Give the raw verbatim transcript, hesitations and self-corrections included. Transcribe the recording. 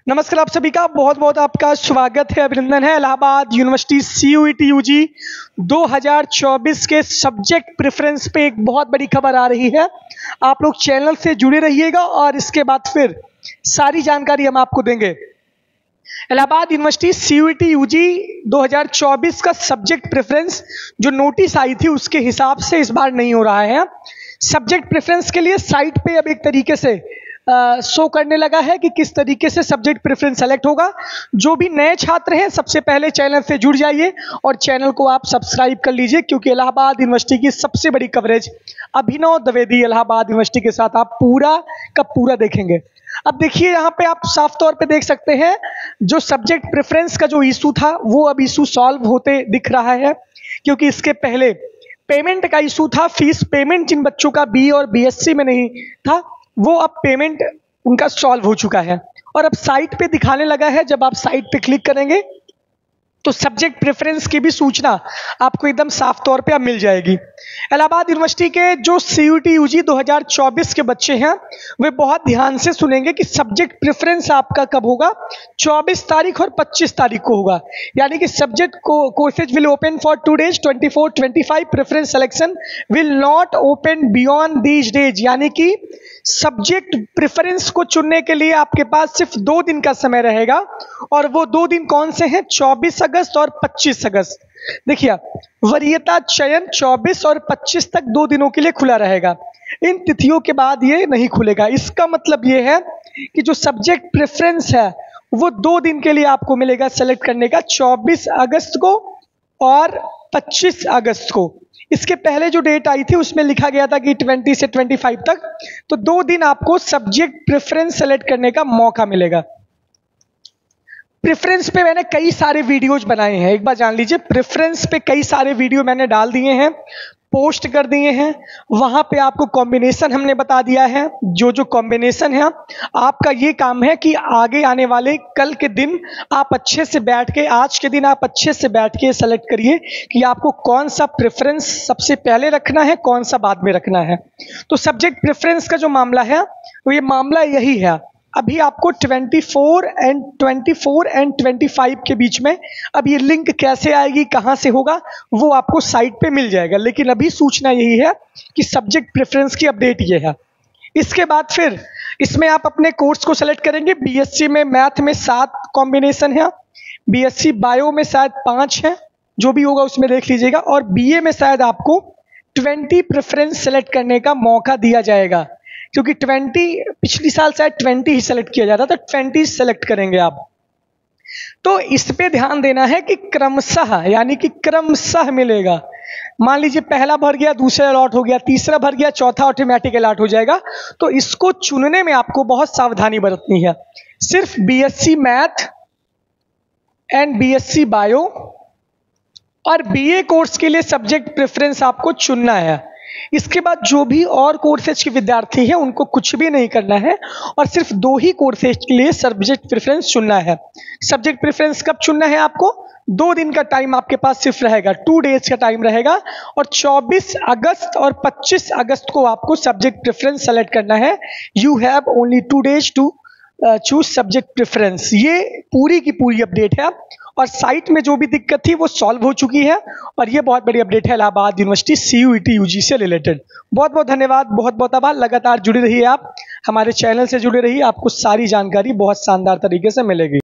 नमस्कार, आप सभी का बहुत बहुत आपका स्वागत है, अभिनंदन है। Allahabad university C U E T U G दो हज़ार चौबीस के सब्जेक्ट प्रेफरेंस पे एक बहुत बड़ी खबर आ रही है। आप लोग चैनल से जुड़े रहिएगा और इसके बाद फिर सारी जानकारी हम आपको देंगे। Allahabad university C U E T U G दो हज़ार चौबीस का सब्जेक्ट प्रेफरेंस जो नोटिस आई थी उसके हिसाब से इस बार नहीं हो रहा है। सब्जेक्ट प्रेफरेंस के लिए साइट पे अब एक तरीके से शो uh, करने लगा है कि किस तरीके से सब्जेक्ट प्रेफरेंस सेलेक्ट होगा। जो भी नए छात्र हैं सबसे पहले चैनल से जुड़ जाइए और चैनल को आप सब्सक्राइब कर लीजिए, क्योंकि इलाहाबाद यूनिवर्सिटी की सबसे बड़ी कवरेज अभिनव द्विवेदी इलाहाबाद यूनिवर्सिटी के साथ आप पूरा का पूरा देखेंगे। अब देखिए, यहाँ पे आप साफ तौर पे देख सकते हैं जो सब्जेक्ट प्रेफरेंस का जो इशू था वो अब इशू सॉल्व होते दिख रहा है, क्योंकि इसके पहले पेमेंट का इशू था। फीस पेमेंट जिन बच्चों का बी और बी एस सी में नहीं था वो अब पेमेंट उनका सॉल्व हो चुका है और अब साइट पे दिखाने लगा है। जब आप साइट पे क्लिक करेंगे तो सब्जेक्ट प्रेफरेंस की भी सूचना आपको एकदम साफ तौर पे अब मिल जाएगी। इलाहाबाद यूनिवर्सिटी के जो C U E T U G दो हज़ार चौबीस के बच्चे हैं वे बहुत ध्यान से सुनेंगे कि सब्जेक्ट प्रेफरेंस आपका कब होगा। चौबीस तारीख और पच्चीस तारीख को होगा, यानी कि subject courses will open for two days twenty four twenty five. Preference selection will not open beyond these days, यानी कि सब्जेक्ट प्रेफरेंस को चुनने के लिए आपके पास सिर्फ दो दिन का समय रहेगा। और वो दो दिन कौन से हैं? चौबीस अगस्त और पच्चीस अगस्त। देखिए, वरीयता चयन चौबीस और पच्चीस तक दो दिनों के लिए खुला रहेगा। इन तिथियों के बाद ये नहीं खुलेगा। इसका मतलब ये है कि जो सब्जेक्ट प्रेफरेंस है वो दो दिन के लिए आपको मिलेगा सेलेक्ट करने का, चौबीस अगस्त को और पच्चीस अगस्त को। इसके पहले जो डेट आई थी उसमें लिखा गया था कि बीस से पच्चीस तक, तो दो दिन आपको सब्जेक्ट प्रेफरेंस सेलेक्ट करने का मौका मिलेगा। प्रेफरेंस पे मैंने कई सारे वीडियोज बनाए हैं, एक बार जान लीजिए। प्रेफरेंस पे कई सारे वीडियो मैंने डाल दिए हैं, पोस्ट कर दिए हैं। वहां पे आपको कॉम्बिनेशन हमने बता दिया है। जो जो कॉम्बिनेशन है आपका ये काम है कि आगे आने वाले कल के दिन आप अच्छे से बैठ के, आज के दिन आप अच्छे से बैठ के सेलेक्ट करिए कि आपको कौन सा प्रेफरेंस सबसे पहले रखना है, कौन सा बाद में रखना है। तो सब्जेक्ट प्रेफरेंस का जो मामला है वो ये मामला यही है। अभी आपको चौबीस एंड चौबीस एंड पच्चीस के बीच में अब ये लिंक कैसे आएगी, कहां से होगा, वो आपको साइट पे मिल जाएगा। लेकिन अभी सूचना यही है कि सब्जेक्ट प्रेफरेंस की अपडेट ये है। इसके बाद फिर इसमें आप अपने कोर्स को सेलेक्ट करेंगे। बी एस सी में मैथ में सात कॉम्बिनेशन है, बी एस सी बायो में शायद पांच है, जो भी होगा उसमें देख लीजिएगा। और बी ए में शायद आपको ट्वेंटी प्रेफरेंस सेलेक्ट करने का मौका दिया जाएगा, क्योंकि बीस पिछली साल शायद बीस ही सेलेक्ट किया जाता, तो बीस सेलेक्ट करेंगे आप। तो इस पे ध्यान देना है कि क्रमशः, यानी कि क्रमशः मिलेगा। मान लीजिए पहला भर गया, दूसरा अलॉट हो गया, तीसरा भर गया, चौथा ऑटोमेटिक अलॉट हो जाएगा। तो इसको चुनने में आपको बहुत सावधानी बरतनी है। सिर्फ B S C math and B S C bio और बी ए कोर्स के लिए सब्जेक्ट प्रेफरेंस आपको चुनना है। इसके बाद जो भी और कोर्सेज के विद्यार्थी हैं उनको कुछ भी नहीं करना है और सिर्फ दो ही कोर्सेज के लिए सब्जेक्ट प्रेफरेंस चुनना है। सब्जेक्ट प्रेफरेंस कब चुनना है? आपको दो दिन का टाइम आपके पास सिर्फ रहेगा, टू डेज का टाइम रहेगा। और चौबीस अगस्त और पच्चीस अगस्त को आपको सब्जेक्ट प्रेफरेंस सेलेक्ट करना है। You have only two days to choose subject preference. ये पूरी की पूरी अपडेट है और साइट में जो भी दिक्कत थी वो सॉल्व हो चुकी है। और ये बहुत बड़ी अपडेट है Allahabad university C U E T U G से रिलेटेड। बहुत बहुत धन्यवाद, बहुत बहुत आभार। लगातार जुड़े रहिए, आप हमारे चैनल से जुड़े रहिए, आपको सारी जानकारी बहुत शानदार तरीके से मिलेगी।